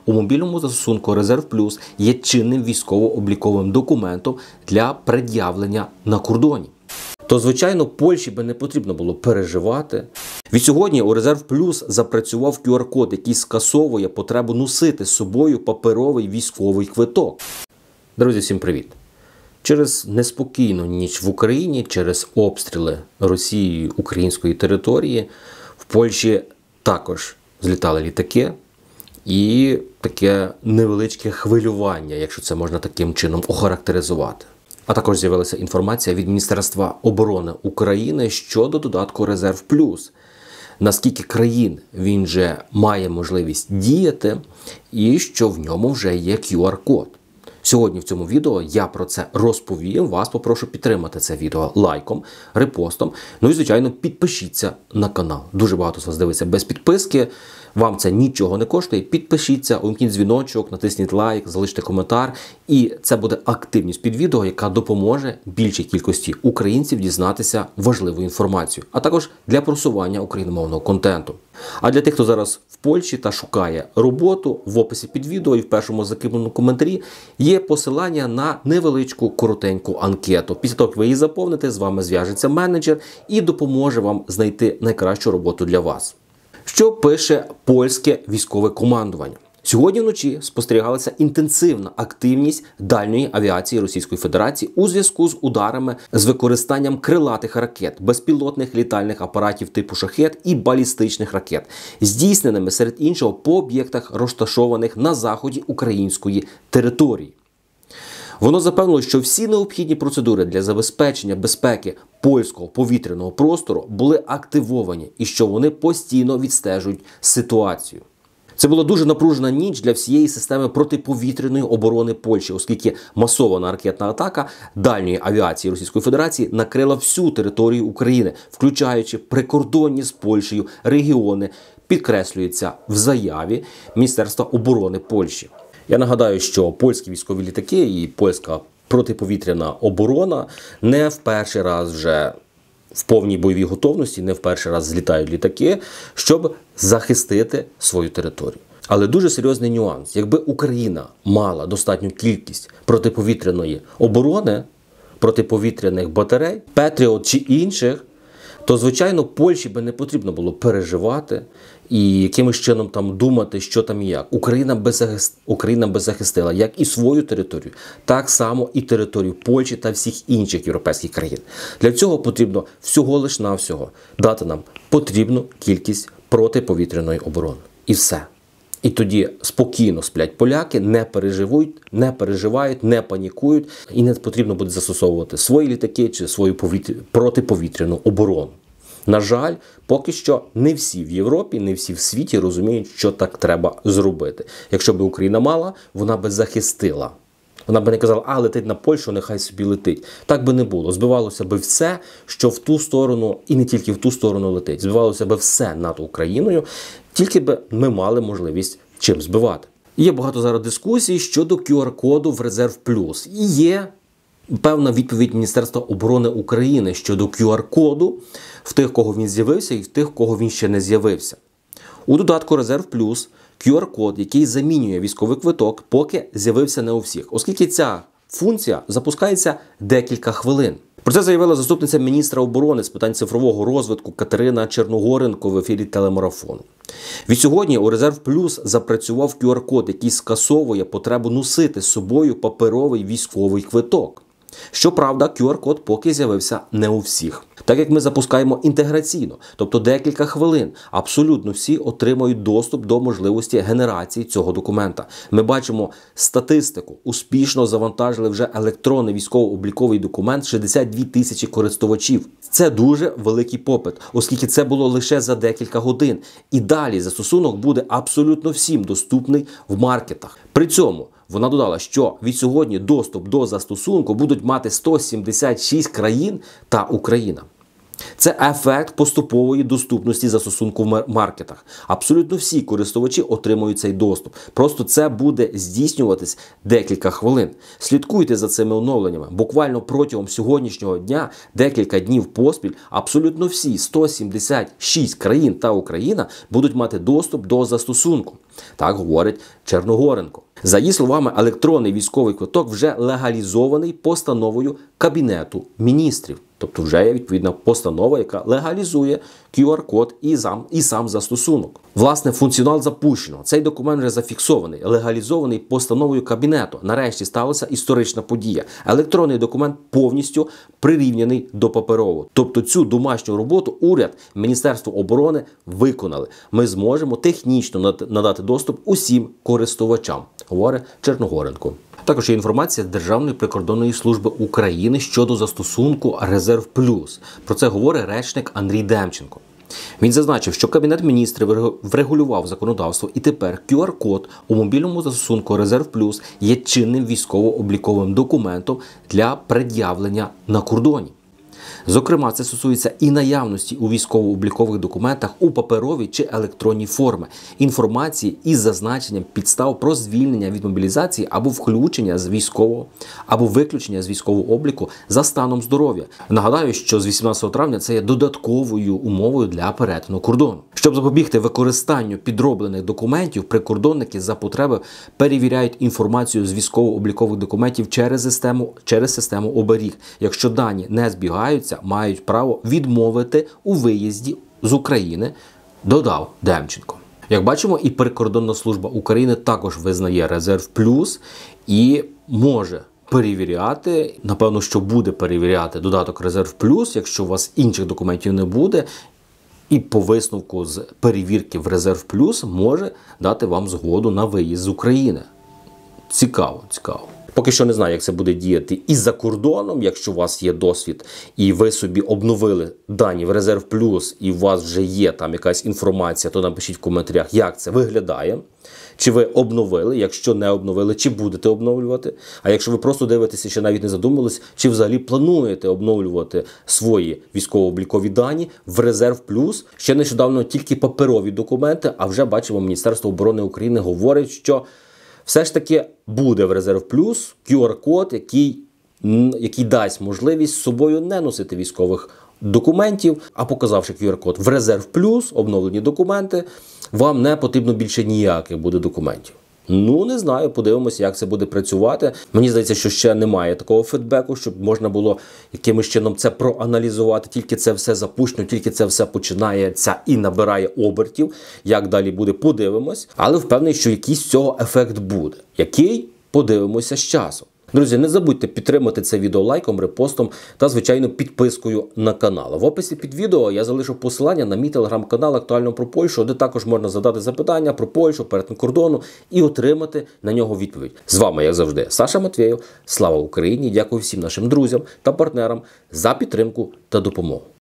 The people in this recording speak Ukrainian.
у мобільному застосунку Резерв Плюс є чинним військово-обліковим документом для пред'явлення на кордоні. То, звичайно, Польщі би не потрібно було переживати. Відсьогодні у Резерв Плюс запрацював QR-код, який скасовує потребу носити з собою паперовий військовий квиток. Друзі, всім привіт! Через неспокійну ніч в Україні, через обстріли Росією української території, в Польщі також злітали літаки і таке невеличке хвилювання, якщо це можна таким чином охарактеризувати. А також з'явилася інформація від Міністерства оборони України щодо додатку Резерв Плюс. Наскільки країн він вже має можливість діяти і що в ньому вже є QR-код. Сьогодні в цьому відео я про це розповім. Вас попрошу підтримати це відео лайком, репостом. Ну і, звичайно, підпишіться на канал. Дуже багато з вас дивиться без підписки. Вам це нічого не коштує. Підпишіться, увімкніть дзвіночок, натисніть лайк, залиште коментар. І це буде активність під відео, яка допоможе більшій кількості українців дізнатися важливу інформацію. А також для просування україномовного контенту. А для тих, хто зараз в Польщі та шукає роботу, в описі під відео і в першому закріпленому коментарі є посилання на невеличку коротеньку анкету. Після того, як ви її заповните, з вами зв'яжеться менеджер і допоможе вам знайти найкращу роботу для вас. Що пише польське військове командування? Сьогодні вночі спостерігалася інтенсивна активність дальньої авіації Російської Федерації у зв'язку з ударами з використанням крилатих ракет, безпілотних літальних апаратів типу «Шахед» і балістичних ракет, здійсненими серед іншого по об'єктах, розташованих на заході української території. Воно запевнило, що всі необхідні процедури для забезпечення безпеки польського повітряного простору були активовані і що вони постійно відстежують ситуацію. Це була дуже напружена ніч для всієї системи протиповітряної оборони Польщі, оскільки масована ракетна атака дальньої авіації Російської Федерації накрила всю територію України, включаючи прикордонні з Польщею регіони, підкреслюється в заяві Міністерства оборони Польщі. Я нагадаю, що польські військові літаки і польська протиповітряна оборона не в перший раз вже в повній бойовій готовності, не в перший раз злітають літаки, щоб захистити свою територію. Але дуже серйозний нюанс. Якби Україна мала достатню кількість протиповітряної оборони, протиповітряних батарей, Петріот чи інших, то, звичайно, Польщі би не потрібно було переживати і якимось чином там думати, що там і як. Україна би захистила як і свою територію, так само і територію Польщі та всіх інших європейських країн. Для цього потрібно всього лиш навсього дати нам потрібну кількість протиповітряної оборони. І все. І тоді спокійно сплять поляки, не переживають, не панікують і не потрібно буде застосовувати свої літаки чи свою протиповітряну оборону. На жаль, поки що не всі в Європі, не всі в світі розуміють, що так треба зробити. Якщо б Україна мала, вона би захистила. Вона б не казала, летить на Польщу, нехай собі летить. Так би не було. Збивалося б все, що в ту сторону, і не тільки в ту сторону летить. Збивалося б все над Україною, тільки б ми мали можливість чим збивати. Є багато зараз дискусій щодо QR-коду в Резерв Плюс. І є певна відповідь Міністерства оборони України щодо QR-коду в тих, кого він з'явився, і в тих, кого він ще не з'явився. У додатку Резерв Плюс QR-код, який замінює військовий квиток, поки з'явився не у всіх, оскільки ця функція запускається декілька хвилин. Про це заявила заступниця міністра оборони з питань цифрового розвитку Катерина Черногоренко в ефірі телемарафону. Відсьогодні у Резерв Плюс запрацював QR-код, який скасовує потребу носити з собою паперовий військовий квиток. Щоправда, QR-код поки з'явився не у всіх. Так як ми запускаємо інтеграційно, тобто декілька хвилин, абсолютно всі отримають доступ до можливості генерації цього документа. Ми бачимо статистику. Успішно завантажили вже електронний військово-обліковий документ 62 тисячі користувачів. Це дуже великий попит, оскільки це було лише за декілька годин. І далі застосунок буде абсолютно всім доступний в маркетах. При цьому вона додала, що від сьогодні доступ до застосунку будуть мати 176 країн та Україна. Це ефект поступової доступності застосунку в маркетах. Абсолютно всі користувачі отримують цей доступ. Просто це буде здійснюватись декілька хвилин. Слідкуйте за цими оновленнями. Буквально протягом сьогоднішнього дня, декілька днів поспіль, абсолютно всі 176 країн та Україна будуть мати доступ до застосунку. Так говорить Черногоренко. За її словами, електронний військовий квиток вже легалізований постановою Кабінету міністрів. Тобто вже є відповідна постанова, яка легалізує QR-код і сам застосунок. Власне, функціонал запущено. Цей документ вже зафіксований, легалізований постановою Кабінету. Нарешті сталася історична подія. Електронний документ повністю прирівняний до паперового. Тобто цю домашню роботу уряд, Міністерство оборони виконали. Ми зможемо технічно надати доступ усім користувачам, говорить Черногоренко. Також є інформація Державної прикордонної служби України щодо застосунку «Резерв Плюс». Про це говорить речник Андрій Демченко. Він зазначив, що Кабінет міністрів врегулював законодавство і тепер QR-код у мобільному застосунку «Резерв Плюс» є чинним військово-обліковим документом для пред'явлення на кордоні. Зокрема, це стосується і наявності у військово-облікових документах у паперовій чи електронній формі інформації із зазначенням підстав про звільнення від мобілізації або включення з військового, або виключення з військового обліку за станом здоров'я. Нагадаю, що з 18 травня це є додатковою умовою для перетину кордону. Щоб запобігти використанню підроблених документів, прикордонники за потреби перевіряють інформацію з військово-облікових документів через систему оберіг. Якщо дані не збігаються, мають право відмовити у виїзді з України, додав Демченко. Як бачимо, і Прикордонна служба України також визнає «Резерв Плюс» і може перевіряти, напевно, що буде перевіряти додаток «Резерв Плюс», якщо у вас інших документів не буде, і по висновку з перевірки в «Резерв Плюс» може дати вам згоду на виїзд з України. Цікаво, цікаво. Поки що не знаю, як це буде діяти і за кордоном, якщо у вас є досвід, і ви собі обновили дані в «Резерв Плюс», і у вас вже є там якась інформація, то напишіть в коментарях, як це виглядає. Чи ви обновили, якщо не обновили, чи будете обновлювати. А якщо ви просто дивитеся, ще навіть не задумались, чи взагалі плануєте обновлювати свої військово-облікові дані в «Резерв Плюс». Ще нещодавно тільки паперові документи, а вже бачимо, Міністерство оборони України говорить, що все ж таки буде в «Резерв Плюс» QR-код, який дасть можливість з собою не носити військових документів, а показавши QR-код в «Резерв Плюс», обновлені документи, вам не потрібно більше ніяких буде документів. Ну, не знаю, подивимося, як це буде працювати. Мені здається, що ще немає такого фідбеку, щоб можна було якимось чином це проаналізувати. Тільки це все запущено, тільки це все починається і набирає обертів. Як далі буде, подивимось. Але впевнений, що якийсь з цього ефект буде. Який? Подивимося з часом. Друзі, не забудьте підтримати це відео лайком, репостом та, звичайно, підпискою на канал. В описі під відео я залишу посилання на мій телеграм-канал «Актуально про Польщу», де також можна задати запитання про Польщу, перетин кордону і отримати на нього відповідь. З вами, як завжди, Саша Матвєєв. Слава Україні! Дякую всім нашим друзям та партнерам за підтримку та допомогу.